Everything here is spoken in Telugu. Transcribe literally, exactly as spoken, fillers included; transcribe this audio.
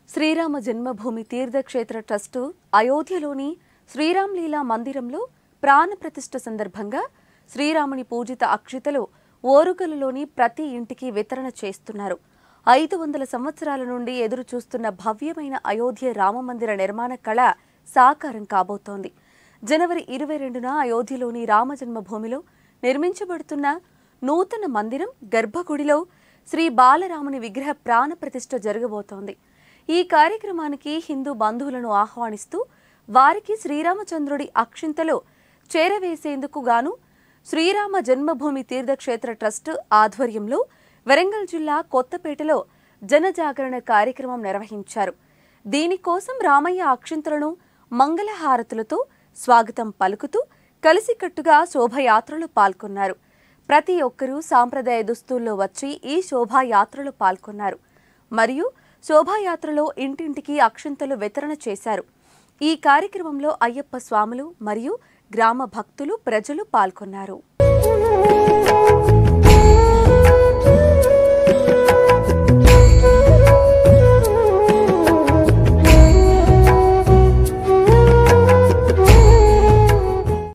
శ్రీరామ జన్మభూమి తీర్థక్షేత్ర ట్రస్టు అయోధ్యలోని శ్రీరామ్ లీలా మందిరంలో ప్రాణ ప్రతిష్ఠ సందర్భంగా శ్రీరాముని పూజిత అక్షితలు ఓరుగలులోని ప్రతి ఇంటికి వితరణ చేస్తున్నారు. ఐదు వందల సంవత్సరాల నుండి ఎదురు చూస్తున్న భవ్యమైన అయోధ్య రామమందిర నిర్మాణ కళ సాకారం కాబోతోంది. జనవరి ఇరవై రెండున అయోధ్యలోని రామ జన్మభూమిలో నిర్మించబడుతున్న నూతన మందిరం గర్భగుడిలో శ్రీ బాలరాముని విగ్రహ ప్రాణ ప్రతిష్ఠ జరగబోతోంది. ఈ కార్యక్రమానికి హిందూ బంధువులను ఆహ్వానిస్తూ వారికి శ్రీరామచంద్రుడి అక్షింతలు చేరవేసేందుకు గాను శ్రీరామ జన్మభూమి తీర్థక్షేత్ర ట్రస్ట్ ఆధ్వర్యంలో వరంగల్ జిల్లా కొత్తపేటలో జనజాగరణ కార్యక్రమం నిర్వహించారు. దీనికోసం రామయ్య అక్షింతలను మంగళహారతులతో స్వాగతం పలుకుతూ కలిసికట్టుగా శోభయాత్రలో పాల్గొన్నారు. ప్రతి ఒక్కరూ సాంప్రదాయ దుస్తుల్లో వచ్చి ఈ శోభాయాత్రలో పాల్గొన్నారు మరియు శోభాయాత్రలో ఇంటింటికి అక్షింతలు వితరణ చేశారు. ఈ కార్యక్రమంలో అయ్యప్ప స్వాములు మరియు గ్రామ భక్తులు ప్రజలు పాల్గొన్నారు.